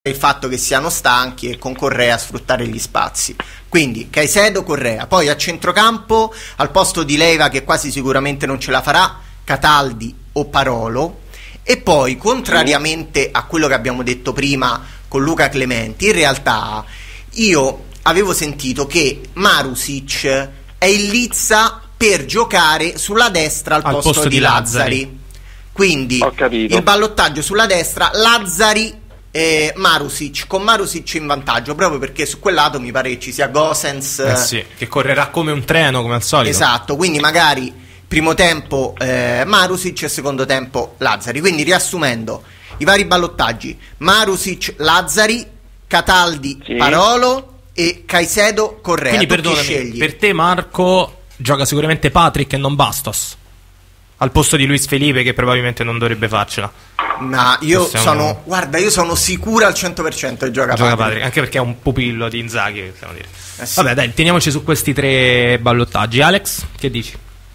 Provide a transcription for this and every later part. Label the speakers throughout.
Speaker 1: il fatto che siano stanchi e con Correa sfruttare gli spazi. Quindi Caicedo, Correa. Poi a centrocampo, al posto di Leiva, che quasi sicuramente non ce la farà, Cataldi o Parolo. E poi, contrariamente a quello che abbiamo detto prima con Luca Clementi, in realtà io avevo sentito che Marusic è in lizza per giocare sulla destra al posto di Lazzari. Quindi il ballottaggio sulla destra, Lazzari e Marusic, con Marusic in vantaggio, proprio perché su quel lato mi pare che ci sia Gosens,
Speaker 2: sì, che correrà come un treno, come al solito.
Speaker 1: Esatto, quindi magari primo tempo Marusic e secondo tempo Lazzari. Quindi riassumendo i vari ballottaggi: Marusic, Lazzari, Cataldi, Parolo e Caicedo, Correa.
Speaker 2: Quindi perdonami, per te Marco gioca sicuramente Patrick e non Bastos al posto di Luis Felipe, che probabilmente non dovrebbe farcela.
Speaker 1: No, io sono sicuro al 100% che gioca Patrick.
Speaker 2: Anche perché è un pupillo di Inzaghi, possiamo dire. Sì. Vabbè, dai, teniamoci su questi tre ballottaggi. Alex, che dici?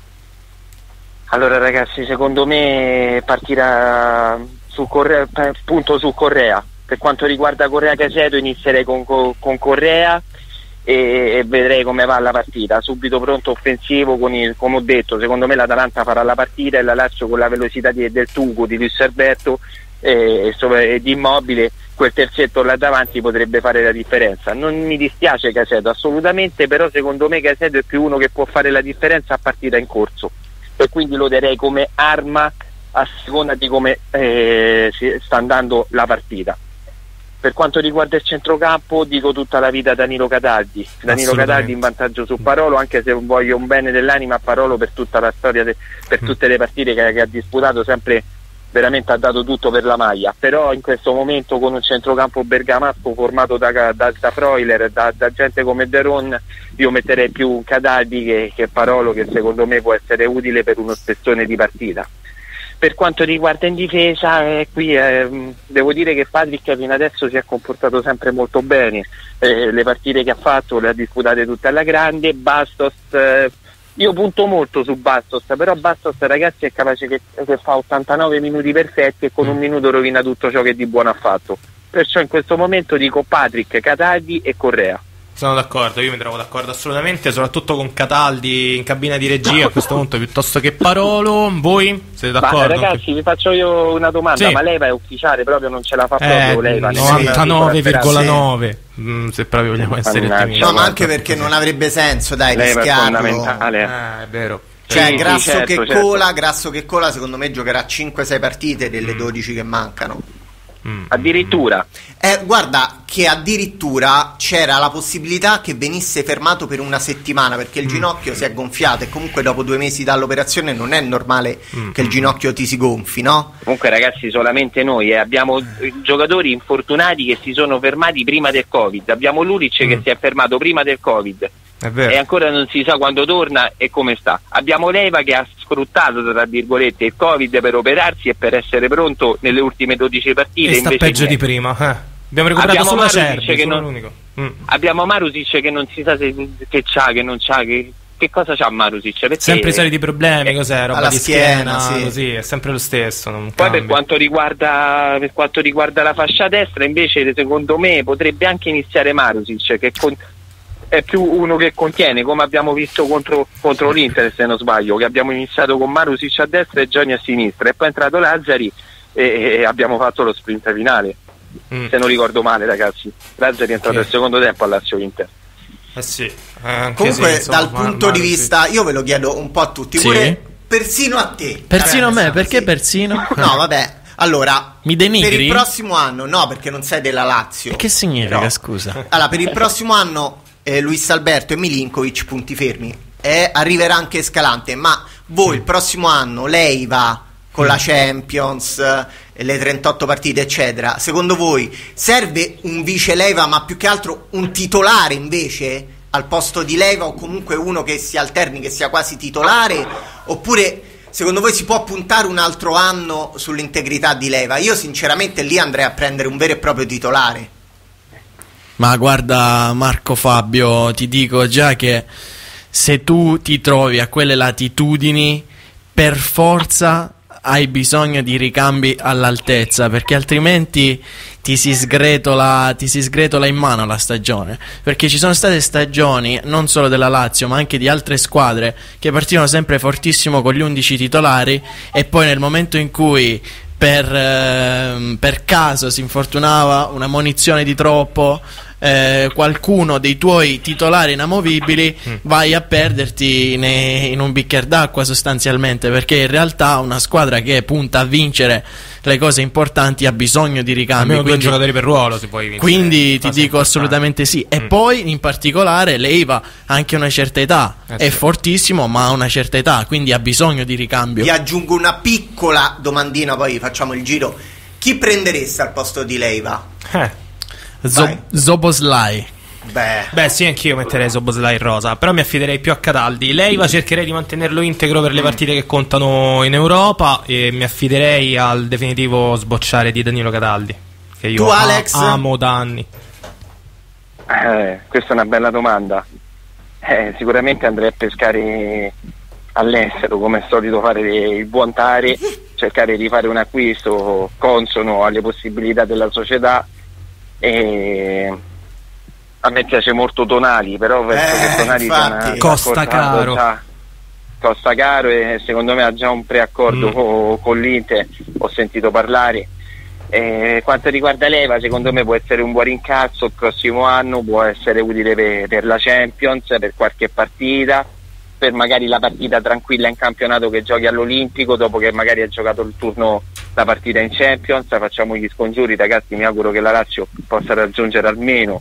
Speaker 3: Allora ragazzi, secondo me partirà su Correa, punto su Correa. Per quanto riguarda Correa Caicedo, inizierei con Correa e vedrei come va la partita. Subito pronto offensivo, come ho detto, secondo me l'Atalanta farà la partita e la Lazio, con la velocità del Tuco, di Luis Alberto e di Immobile, quel terzetto là davanti potrebbe fare la differenza. Non mi dispiace Caicedo assolutamente, però secondo me Caicedo è più uno che può fare la differenza a partita in corso, e quindi lo darei come arma a seconda di come sta andando la partita. Per quanto riguarda il centrocampo, dico tutta la vita Danilo Cataldi in vantaggio su Parolo, anche se voglio un bene dell'anima a Parolo per tutta la storia, per tutte le partite che ha disputato, sempre veramente ha dato tutto per la maglia. Però in questo momento, con un centrocampo bergamasco formato da Freuler, da gente come Deron, io metterei più Cataldi che Parolo, che secondo me può essere utile per uno spezzone di partita. Per quanto riguarda in difesa, devo dire che Patrick fino adesso si è comportato sempre molto bene, le partite che ha fatto le ha disputate tutte alla grande. Bastos, io punto molto su Bastos, però Bastos ragazzi è capace che fa 89 minuti perfetti e con un minuto rovina tutto ciò che di buono ha fatto. Perciò in questo momento dico Patrick, Cataldi e Correa.
Speaker 2: Sono d'accordo, io mi trovo d'accordo assolutamente, soprattutto con Cataldi in cabina di regia a questo punto piuttosto che Parolo. Voi siete d'accordo?
Speaker 3: Ragazzi, vi faccio io una domanda, ma Leiva è ufficiale, proprio non ce la fa proprio Leiva?
Speaker 2: 99,9 se proprio vogliamo essere ottimisti.
Speaker 1: No, ma anche perché non avrebbe senso, dai,
Speaker 3: Leiva
Speaker 1: rischiarlo.
Speaker 3: È fondamentale.
Speaker 2: È vero.
Speaker 1: Cioè,
Speaker 3: certo.
Speaker 1: Grasso che cola, secondo me giocherà 5-6 partite delle 12 che mancano.
Speaker 3: Addirittura
Speaker 1: guarda che addirittura c'era la possibilità che venisse fermato per una settimana, perché il ginocchio si è gonfiato e comunque dopo 2 mesi dall'operazione non è normale che il ginocchio ti si gonfi, no?
Speaker 3: Comunque ragazzi, solamente noi abbiamo giocatori infortunati che si sono fermati prima del Covid. Abbiamo Lulic che si è fermato prima del Covid e ancora non si sa quando torna e come sta. Abbiamo Leiva che ha sfruttato tra virgolette il Covid per operarsi e per essere pronto nelle ultime 12 partite,
Speaker 2: e sta peggio di prima. Abbiamo recuperato solo Acerbi, l'unico.
Speaker 3: Abbiamo Marusic che non si sa che c'ha, che non c'ha, che cosa c'ha Marusic, perché
Speaker 2: sempre i soliti problemi, cos'è? Roba
Speaker 1: alla
Speaker 2: di schiena così, è sempre lo stesso, non
Speaker 3: Poi
Speaker 2: cambia.
Speaker 3: per quanto riguarda la fascia destra, invece secondo me potrebbe anche iniziare Marusic, che è più uno che contiene, come abbiamo visto contro l'Inter, se non sbaglio, che abbiamo iniziato con Marusic a destra e Gianni a sinistra, e poi è entrato Lazzari e abbiamo fatto lo sprint finale, se non ricordo male ragazzi. Lazzari è entrato al secondo tempo al Lazio Inter.
Speaker 1: Comunque dal punto di vista, io ve lo chiedo un po' a tutti, pure persino a te.
Speaker 4: Persino a me, perché persino?
Speaker 1: No, vabbè. Allora,
Speaker 4: mi denigri?
Speaker 1: Per il prossimo anno, no, perché non sei della Lazio.
Speaker 4: E che significa, scusa?
Speaker 1: Allora, per il prossimo anno Luis Alberto e Milinkovic punti fermi, arriverà anche Escalante, ma voi il prossimo anno lei va con la Champions, le 38 partite eccetera, secondo voi serve un vice Leiva, ma più che altro un titolare invece al posto di Leiva, o comunque uno che si alterni, che sia quasi titolare, oppure secondo voi si può puntare un altro anno sull'integrità di Leiva? Io sinceramente lì andrei a prendere un vero e proprio titolare.
Speaker 4: Ma guarda Marco Fabio, ti dico già che se tu ti trovi a quelle latitudini, per forza hai bisogno di ricambi all'altezza, perché altrimenti ti si sgretola in mano la stagione, perché ci sono state stagioni non solo della Lazio ma anche di altre squadre che partivano sempre fortissimo con gli 11 titolari e poi nel momento in cui per caso si infortunava, una munizione di troppo, qualcuno dei tuoi titolari inamovibili, vai a perderti in un bicchiere d'acqua sostanzialmente, perché in realtà una squadra che punta a vincere le cose importanti ha bisogno di ricambi,
Speaker 2: almeno due giocatori per ruolo se puoi vincere.
Speaker 4: Quindi ti dico assolutamente sì. E poi in particolare Leiva ha anche una certa età, è fortissimo ma ha una certa età, quindi ha bisogno di ricambio.
Speaker 1: Vi aggiungo una piccola domandina, poi facciamo il giro. Chi prendereste al posto di Leiva?
Speaker 4: Szoboszlai.
Speaker 2: Beh sì, anch'io metterei Szoboszlai in rosa, però mi affiderei più a Cataldi. Leiva cercherei di mantenerlo integro per le partite che contano in Europa e mi affiderei al definitivo sbocciare di Danilo Cataldi, che io
Speaker 1: Alex?
Speaker 2: amo da anni.
Speaker 3: Questa è una bella domanda. Sicuramente andrei a pescare all'estero, come è solito fare il buon Tare, cercare di fare un acquisto consono alle possibilità della società. E a me piace molto Tonali, però penso che Tonali
Speaker 2: costa
Speaker 3: caro e secondo me ha già un preaccordo con l'Inter, ho sentito parlare. Quanto riguarda Leiva, secondo me può essere un buon rincazzo il prossimo anno, può essere utile per la Champions, per qualche partita, per magari la partita tranquilla in campionato che giochi all'Olimpico dopo che magari ha giocato il turno la partita in Champions. Facciamo gli scongiuri, ragazzi, mi auguro che la Lazio possa raggiungere almeno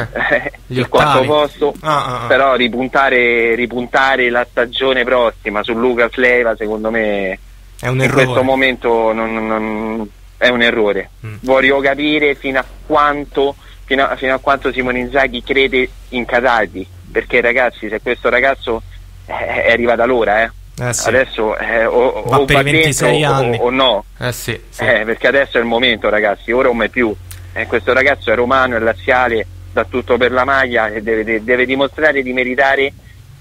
Speaker 3: il quarto posto, però ripuntare la stagione prossima su Lucas Leiva secondo me
Speaker 2: è un
Speaker 3: in
Speaker 2: errore.
Speaker 3: questo momento non è un errore. Voglio capire fino a quanto Simone Inzaghi crede in Cataldi, perché ragazzi, se questo ragazzo è arrivata l'ora,
Speaker 2: sì.
Speaker 3: Adesso o
Speaker 2: per
Speaker 3: va
Speaker 2: i 26
Speaker 3: dentro
Speaker 2: anni.
Speaker 3: o no,
Speaker 2: sì.
Speaker 3: perché adesso è il momento, ragazzi, ora o mai più. Questo ragazzo è romano, è laziale, dà tutto per la maglia e deve dimostrare di meritare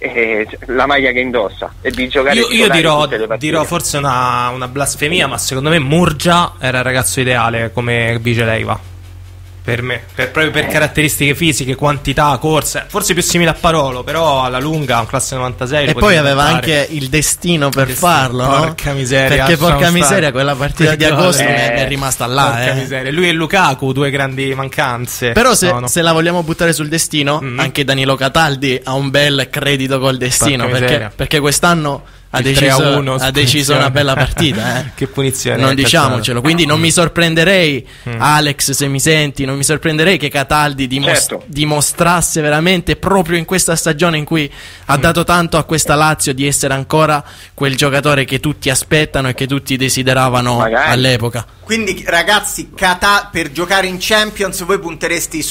Speaker 3: la maglia che indossa e di giocare.
Speaker 2: Io dirò forse una blasfemia, ma secondo me Murgia era il ragazzo ideale come vice Leiva. Per me, proprio per caratteristiche fisiche, quantità, corsa, forse più simile a Parolo, però alla lunga un classe 96.
Speaker 4: E poi aveva anche il destino per farlo, no?
Speaker 2: Porca miseria,
Speaker 4: perché porca miseria, quella partita di agosto mi è rimasta là.
Speaker 2: Porca miseria. Lui e Lukaku, due grandi mancanze.
Speaker 4: Però se la vogliamo buttare sul destino, anche Danilo Cataldi ha un bel credito col destino, perché quest'anno ha deciso una bella partita.
Speaker 2: Che punizione,
Speaker 4: non diciamocelo. Quindi non mi sorprenderei, Alex, se mi senti, non mi sorprenderei che Cataldi dimostrasse veramente proprio in questa stagione in cui ha dato tanto a questa Lazio di essere ancora quel giocatore che tutti aspettano e che tutti desideravano all'epoca.
Speaker 1: Quindi ragazzi, per giocare in Champions voi puntereste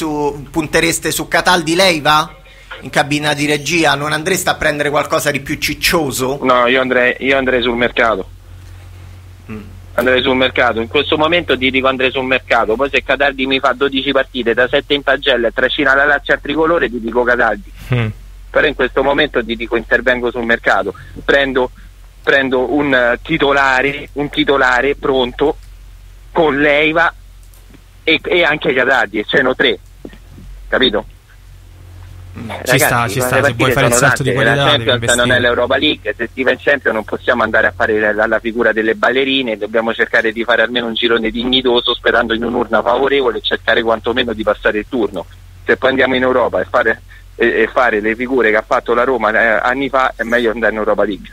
Speaker 1: su Cataldi Leiva? In cabina di regia non andreste a prendere qualcosa di più ciccioso?
Speaker 3: No, io andrei sul mercato. Andrei sul mercato. In questo momento ti dico andrei sul mercato. Poi se Cataldi mi fa 12 partite da 7 in pagella e trascina la Lazio al tricolore, ti dico Cataldi. Però in questo momento ti dico intervengo sul mercato. Prendo un titolare pronto con Leiva e anche Cataldi, cioè no 3. Capito?
Speaker 2: Ci sta, se vuoi fare il salto di qualità.
Speaker 3: La Champions non è l'Europa League, se si va in Champions non possiamo andare a fare la figura delle ballerine, dobbiamo cercare di fare almeno un girone dignitoso sperando in un'urna favorevole e cercare quantomeno di passare il turno. Se poi andiamo in Europa e fare le figure che ha fatto la Roma anni fa, è meglio andare in Europa League.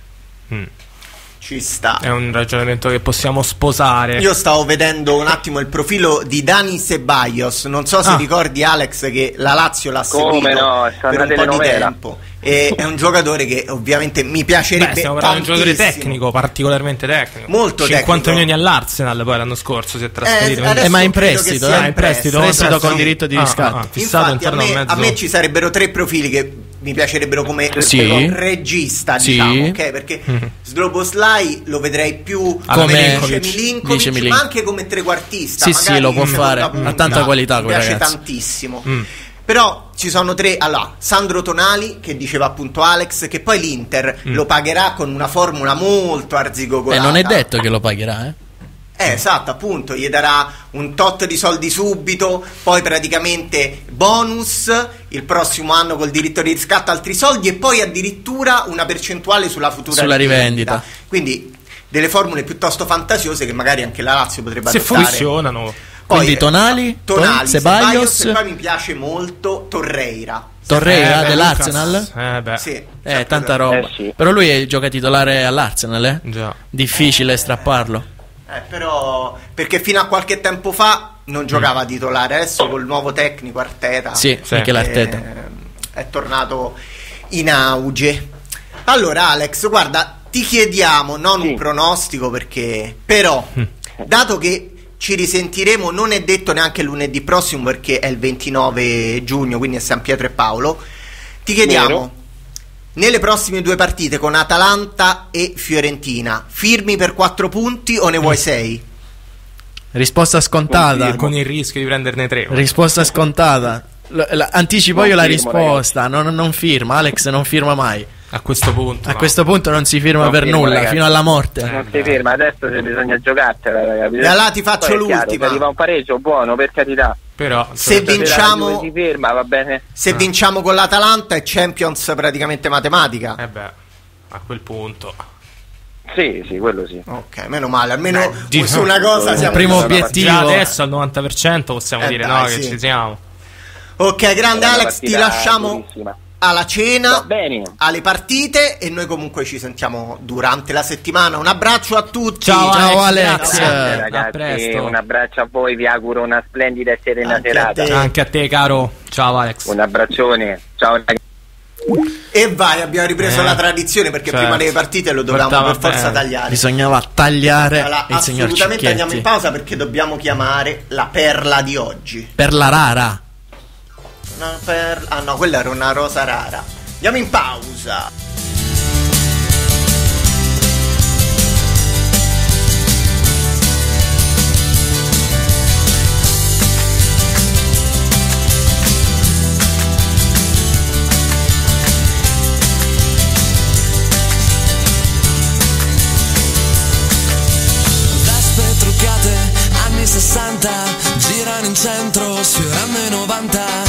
Speaker 1: Ci sta.
Speaker 2: È un ragionamento che possiamo sposare.
Speaker 1: Io stavo vedendo un attimo il profilo di Dani Ceballos. Non so se ricordi, Alex, che la Lazio l'ha seguito per un po' di tempo. E è un giocatore che ovviamente mi piacerebbe.
Speaker 2: Stiamo parlando di un giocatore tecnico, particolarmente tecnico.
Speaker 1: Molto
Speaker 2: 50 milioni all'Arsenal poi l'anno scorso si è trasferito.
Speaker 4: Ma in prestito, prestito con diritto di riscatto.
Speaker 1: Fissato intorno a me ci sarebbero 3 profili che mi piacerebbero come regista, diciamo, ok? Perché Szoboszlai lo vedrei più come Milinkovic, ma anche come trequartista.
Speaker 4: Sì, lo può fare, ha tanta qualità.
Speaker 1: Mi piace tantissimo. Però ci sono 3, allora, Sandro Tonali, che diceva appunto Alex, che poi l'Inter lo pagherà con una formula molto arzigogolata.
Speaker 4: Non è detto che lo pagherà,
Speaker 1: esatto, appunto, gli darà un tot di soldi subito, poi praticamente bonus, il prossimo anno col diritto di riscatto altri soldi e poi addirittura una percentuale sulla futura
Speaker 4: rivendita.
Speaker 1: Quindi delle formule piuttosto fantasiose che magari anche la Lazio potrebbe
Speaker 2: Se
Speaker 1: adottare.
Speaker 2: funzionano.
Speaker 1: Poi,
Speaker 4: quindi Tonali, Ceballos,
Speaker 1: e poi mi piace molto Torreira
Speaker 4: dell'Arsenal.
Speaker 1: Sì,
Speaker 4: Tanta roba.
Speaker 3: Sì.
Speaker 4: Però lui gioca titolare all'Arsenal,
Speaker 2: Già.
Speaker 4: difficile strapparlo.
Speaker 1: però perché fino a qualche tempo fa non giocava titolare, adesso col nuovo tecnico Arteta
Speaker 4: Sì, anche l'Arteta
Speaker 1: è tornato in auge. Allora Alex, guarda, ti chiediamo non un pronostico, perché però dato che ci risentiremo, non è detto neanche lunedì prossimo perché è il 29 giugno, quindi è San Pietro e Paolo, ti chiediamo nelle prossime 2 partite con Atalanta e Fiorentina, firmi per 4 punti o ne vuoi 6?
Speaker 4: Risposta scontata.
Speaker 2: Con il rischio di prenderne 3.
Speaker 4: Risposta scontata. Anticipo io la
Speaker 3: firmo,
Speaker 4: risposta. Non firma. Alex non firma mai.
Speaker 2: A questo punto.
Speaker 4: A questo punto non si firma per nulla,
Speaker 3: ragazzi.
Speaker 4: Fino alla morte.
Speaker 3: Non si ferma, adesso bisogna giocartela, ragazzi.
Speaker 1: E allora ti faccio
Speaker 3: Poi è chiaro,
Speaker 1: l'ultima.
Speaker 3: se arriva un pareggio buono, per carità.
Speaker 2: Però
Speaker 1: Se vinciamo,
Speaker 3: Si ferma, va bene.
Speaker 1: se vinciamo con l'Atalanta è Champions praticamente matematica.
Speaker 2: a quel punto.
Speaker 3: Sì, quello sì.
Speaker 1: Ok, meno male, almeno
Speaker 2: Di-
Speaker 1: su una cosa
Speaker 4: Il
Speaker 1: siamo
Speaker 4: primo
Speaker 1: riusciti.
Speaker 4: obiettivo.
Speaker 2: Già adesso al 90% possiamo dire
Speaker 1: dai,
Speaker 2: no,
Speaker 1: sì.
Speaker 2: che ci siamo.
Speaker 1: Ok, grande
Speaker 3: È una
Speaker 1: Alex, ti
Speaker 3: partita
Speaker 1: lasciamo
Speaker 3: durissima.
Speaker 1: alla cena,
Speaker 3: Va bene.
Speaker 1: alle partite e noi comunque ci sentiamo durante la settimana. Un abbraccio a tutti.
Speaker 4: Ciao, Alex.
Speaker 2: grazie.
Speaker 3: Grazie,
Speaker 2: A
Speaker 3: ragazzi,
Speaker 2: presto.
Speaker 3: un abbraccio a voi, vi auguro una splendida e serena
Speaker 1: Anche a
Speaker 3: serata.
Speaker 1: te.
Speaker 2: Anche a te, caro. Ciao Alex.
Speaker 3: Un abbraccione, ciao ragazzi.
Speaker 1: E vai, abbiamo ripreso la tradizione perché
Speaker 2: certo.
Speaker 1: prima delle partite lo dovevamo
Speaker 2: Portava
Speaker 1: per forza
Speaker 2: bene.
Speaker 1: tagliare.
Speaker 4: Bisognava tagliare
Speaker 1: Allora,
Speaker 4: il signor
Speaker 1: assolutamente andiamo in
Speaker 4: Cicchetti.
Speaker 1: pausa perché dobbiamo chiamare la perla di oggi.
Speaker 4: Per la rara.
Speaker 1: Ah no, quella era una rosa rara. Andiamo in pausa.
Speaker 5: Vespe truccate, anni 60, girano in centro, sfiorando i 90.